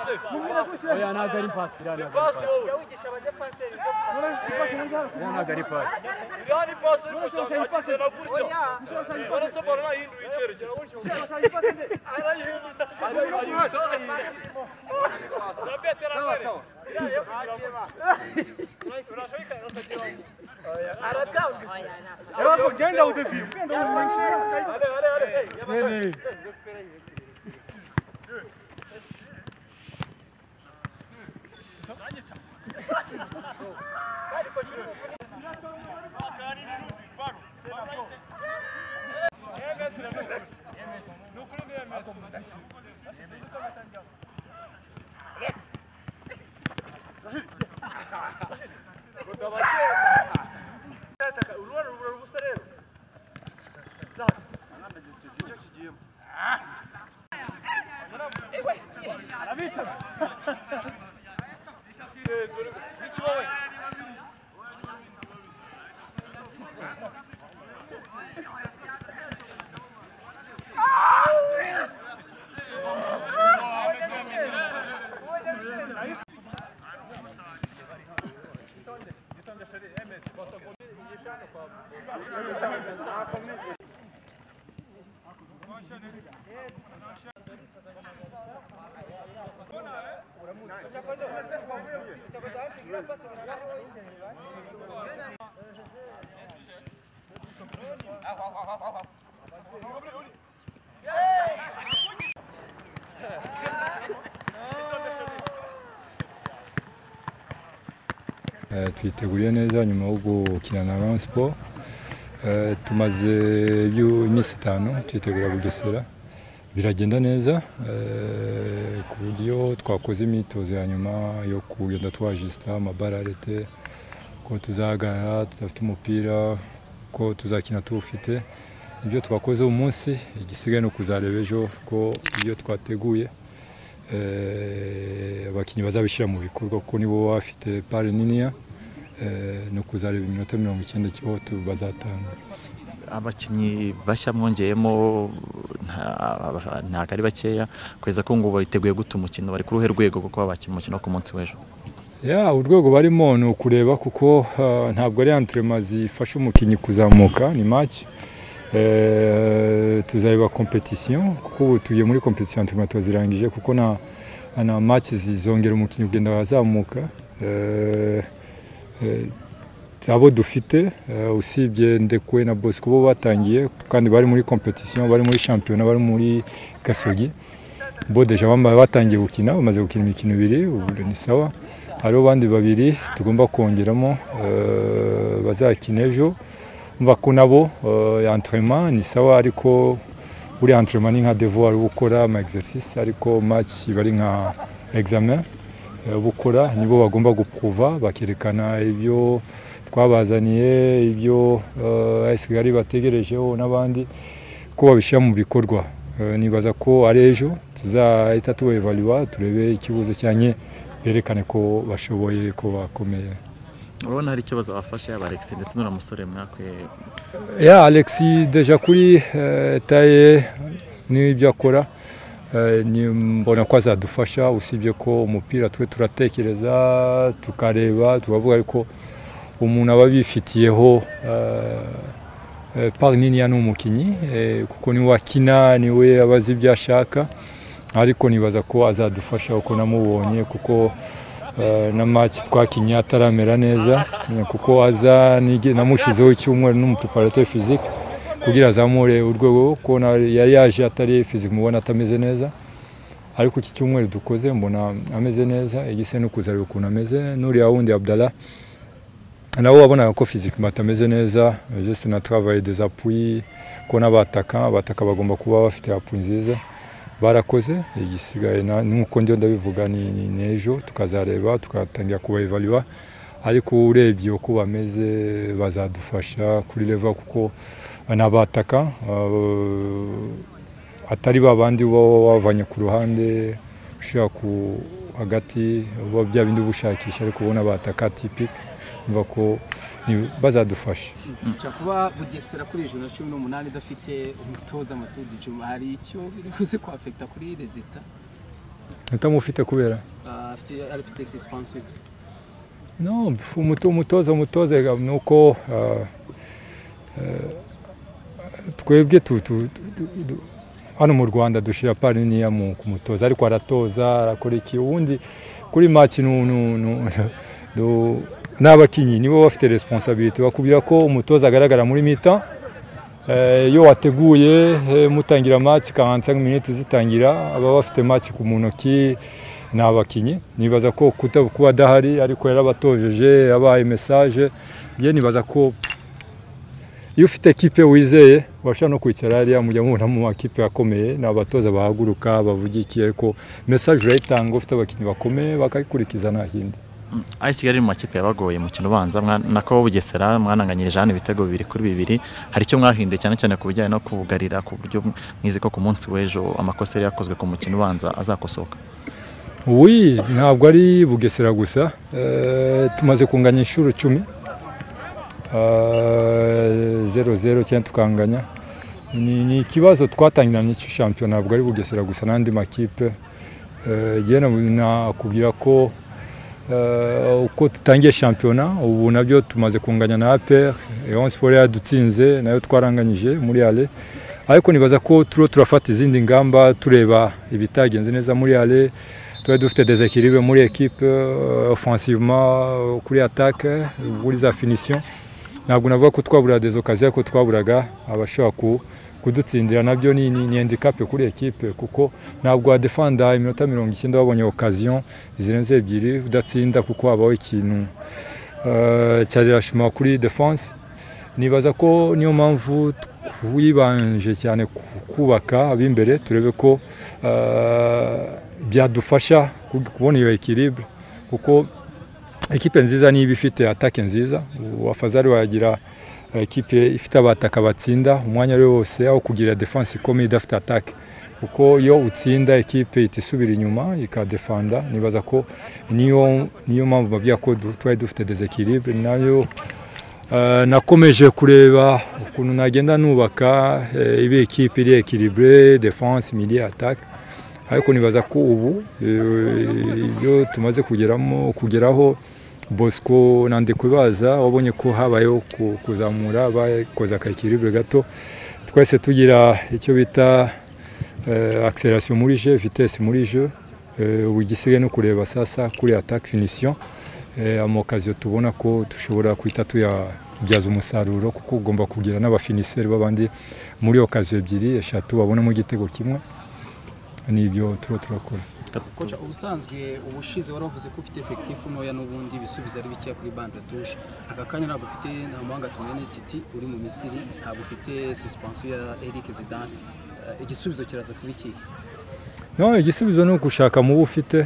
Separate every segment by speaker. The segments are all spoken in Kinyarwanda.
Speaker 1: oya ntabwo ari pasi iriya ntabwo ari pasi
Speaker 2: wigisha abadefenseri
Speaker 1: iriya ntabwo ari pasi
Speaker 3: iriya ni pasi uri gushaka agize na gutya barasa baro nahinduye icyerekezo
Speaker 2: genda udevi
Speaker 4: twiteguriye neza nyuma yo gukina na Rayon Sport tumaze iminsi 5 twitegura Bugesera biragenda neza ku buryo twakoze imyitozo ya nyuma yo kugenda twajista amabararete ko tuzahagarara tudafite umupira ko tuzakina tuwufite ibyo twakoze umunsi igisigaye no kuzareba ejo ko ibyo twateguye abakinnyi bazabishyira mu bikorwa kuko nibo bafite pari niniya no kuzareba iminota 90 cyo bazatanga
Speaker 5: abakinnyi bashya mwongeyemo ntabwo ari bakeya kweza ko ngo biteguye guta umukino bari ku ruhe rwego kuko babakina umukino ku munsi w'ejo
Speaker 4: urwego barimo ni ukureba kuko ntabwo ari entraînement zifasha umukinnyi kuzamuka ni match tuzareba competition kuko ubu tugiye muri competition entraînement tuzirangije kuko na match zizongera umukinnyi ugenda azamuka abo dufite usibye Ndekwe na Bosco bo batangiye kandi bari muri competition bari muri championnat bari muri Gasogi bo deja batangiye gukina bamaze gukina imikino 2 ubu ni sawa hariho bandi 2 tugomba kongeramo bazakina ejo umva ko nabo entraînement ni sawa ariko uri entraînement ni nka devoir gukora ama exercice ariko match bari nka examen bukora nibo bagomba gupruva bakerekana ibyo twabazaniye ibyo asigari bategerejeho n'abandi ko babishyira mu bikorwa nibaza ko ari ejo tuzahita tubevaluwa turebe ikibuze cyanye berekane ko bashoboye ko bakomeye
Speaker 5: urabona hari ikibazo bafashe aba Alex ndetse n'uramusore mwakwe
Speaker 4: Alex deja kuri taye n'ibyo akora mbona ko azadufasha usibye ko umupira twe turatekereza tukareba tukavuga ariko umuntu aba bifitiyeho par nini n'umukinyi kuko ni wakina niwe abazi ibyo ashaka ariko nibaza ko azadufasha uko namubonye kuko na match twakinye ataramera neza kuko aza namushizeho icyumweru n'umupreparateur physique kugira azamure urwego ko yari yaje atari physique mubona atameze neza ariko iki cyumweru dukoze mbona ameze neza igise no kuzareba ukuntu ameze nuri wundi Abdallah nawo wabona ko physique batameze neza juste na travail des appuis ko n'abataka bagomba kuba bafite appui nziza barakoze igisigaye nuko ndio ndabivuga ni ejo tukazareba tukatangira kuba evaluate ariko urebye uko bameze bazadufasha kuri level kuko n'abataka atari babandi bavanye ku ruhande ushaka ku hagati bya bindi ubushakisha ariko ubona abataka typique mva ko bazadufasha
Speaker 6: kuba Bugesera kuri ijoro 18 idafite umutoza Masudi Juma hari icyo bivuze ko affecta kuri resultat
Speaker 4: utamufite kubera
Speaker 6: afite suspension.
Speaker 4: No, umutoza nuko twebwe hano mu Rwanda dushira pari niya mu kumutoza ariko aratoza arakora iki ubundi kuri match n'abakinyi nibo bafite responsabilité bakubwira ko umutoza agaragara muri mita yo wateguye mutangira match 45 minutes zitangira aba bafite match ku munoki n'abakinyi nibaza ko kuba dahari ariko yarabatojeje abaye message ye nibaza ko iyo ufite equipe wizeye washaka no kwicara hariya mujya mubona mu makipe akomeye n'abatoza bahaguruka bavugikiye ariko message urayitanga ufite abakinyi bakomeye bakayikurikiza nta kindi.
Speaker 5: AS Kigali mu makipe yabagoye mu kino banza nako Bugesera mwananganyirije hano ibitego 2-2 hari icyo mwahinduye cyane ku bijyanye no kubugarira ku buryo mwize ko ku munsi w'ejo amakosa yakozwe ku mukino banza azakosoka.
Speaker 4: Oui, ntabwo ari Bugesera gusa tumaze kunganya inshuro 10 0-0 cyane tukanganya ni ikibazo twatangiranye cyo champion ntabwo ari Bugesera gusa n'andi makipe nakubwira ko uko tutangiye championnat ubu nabyo tumaze kunganya na APR Rayon Sports yadutsinze nayo twaranganyije muri ale ariko nibaza ko turafata izindi ngamba tureba ibitagenze neza muri ale dufite des équilibres muri équipe offensivement kuri attaque kuri za finition ntabwo navuga ko twabura des occasions ko twaburaga abashaka kudutsindira nabyo ni handicap kuri equipe kuko ntabwo adefenda iminota 90 babonye occasion zirenze ebyiri udatsinda kuko habaho ikintu cyarashima kuri defense nibaza ko niyo mpamvu twibanje cyane kubaka abimbere turebe ko byadufasha kubona iyo equilibre kuko equipe nziza niba ifite attaque nziza wafazari wagira equipe ifite abataka batsinda umwanya wose aho kugira defense ikomeye idafite attaque kuko iyo utsinda equipe itisubira inyuma ikadefenda nibaza ko niyo mpamvu babya ko twari dufite des équilibres nayo nakomeje kureba ukuntu nagenda nubaka ibe equipe iri équilibrée défense milieu attaque ariko nibaza ko ubu ibyo tumaze kugeraho Bosco nande kubaza wabonye ko habayeho kuzamura bakoza akakiribwe gato twese tugira icyo bita accélération muri jeu vitesse muri jeu ubigisigaye no kureba sasa kuri attaque finition amoccasion tubona ko dushobora kwita tuyabyaza umusaruro kuko ugomba kugira n'abafiniseri babandi muri occasion ebyiri eshatu babona mu gitego kimwe nibyo turakora.
Speaker 6: Kocha ubusanzwe ubushize waravuze ko ufite effectif noya n'ubundi bisubiza ari bike kuri bande touche akakanya ntabwo ufite ntamanga tunene Titi uri mu Misiri ntabwo ufite suspension ya Eric Zidane igisubizo kiraza kuba iki?
Speaker 4: No igisubizo no gushaka mu bufite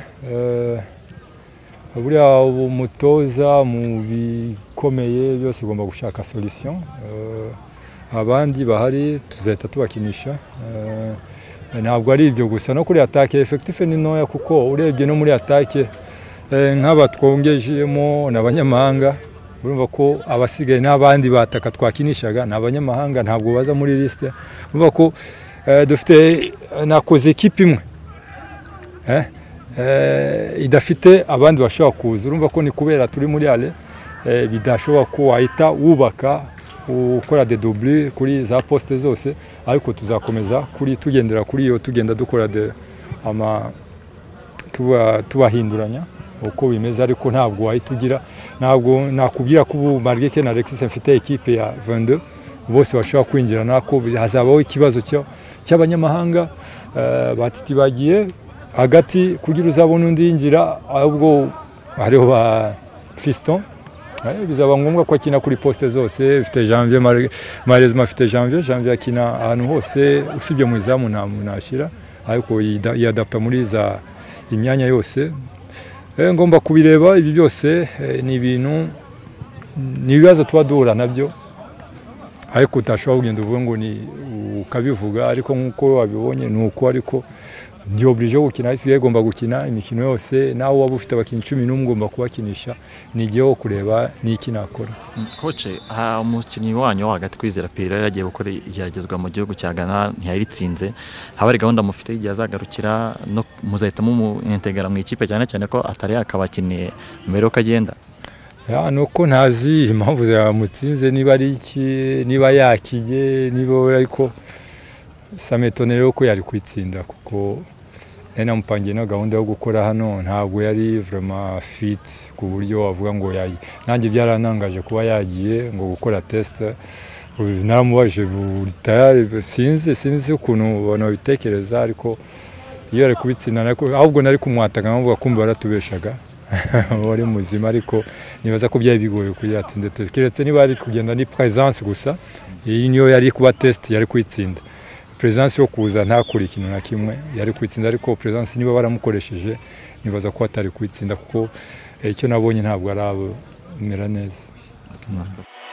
Speaker 4: buriya umutoza mu bikomeye byose ugomba gushaka solution abandi bahari tuzahita tubakinisha ntabwo ari ibyo gusa no kuri attaque effectif ni noya kuko urebye no muri attaque nk'aba twongejemo n'abanyamahanga urumva ko abasigaye n'abandi bataka twakinishaga n'abanyamahanga ntabwo baza muri liste urumva ko dufite nakoze equipe imwe idafite abandi bashobora kuza urumva ko ni kubera turi muri ale bidashobora ko wahita wubaka ukora de double kuri za poste zose ariko tuzakomeza kuri tugendera kuri iyo tugenda dukora de tubahinduranya uko bimeze ariko ntabwo wahitugira ntabwo nakubwira ko ubu Marguerite na Alexis mfite equipe ya 22 bose bashobora kwinjira nako hazabaho ikibazo cy'abanyamahanga batiti bagiye hagati kugira uzabona undi yinjira ahubwo hariho ba Fiston bizaba ngombwa ko akina kuri poste zose ifite Janvier malheureusement afite Janvier akina ahantu hose usibye mu izamu nashira ariko yadapta muri za imyanya yose ngomba kubireba ibi byose ni ibintu ni ibibazo twadura nabyo ariko utashobora kugenda uvuga ngo ni ukabivuga ariko nkuko wabibonye nuko ariko ndi oblige gukina isigaye igomba gukina imikino yose nawe waba ufite abakinnyi 11 ugomba kubakinisha nigiye kureba niki nakora.
Speaker 5: Coach umukinnyi wanyu hagati Kwizera Pierre yagiye gukora igeragezwa mu gihugu cya Ghana ntiyaritsinze habari gahunda mufite igihe azagarukira no muzahita mu integara mu ikipe cyane cyane ko atari akabakiniye mbere uko agenda.
Speaker 4: Ya nuko ntazi impamvu zamutsinze niba ari iki niba yakije niba ariko sametonere ko yari kwitsinda kuko nena mupangiye na gahunda yo gukora hano ntabwo yari vraiment fit ku buryo wavuga ngo yayi nanjye byaranangaje kuba yagiye ngo gukora test naramubajije tayari sinzi ukuntu ubona bitekereza ariko iyo ari kubitsinda ahubwo nari kumwataka nkavuga kumva baratubeshaga wari muzima ariko nibaza ko byari bigoye kugira atsinde test kiretse niba ari kugenda ni presence gusa iyi niyo yari kuba test yari kwitsinda presence yo kuza ntakuri ikintu na kimwe yari kwitsinda ariko presence niba baramukoresheje nibaza ko atari kwitsinda kuko icyo nabonye ntabwo aramera neza.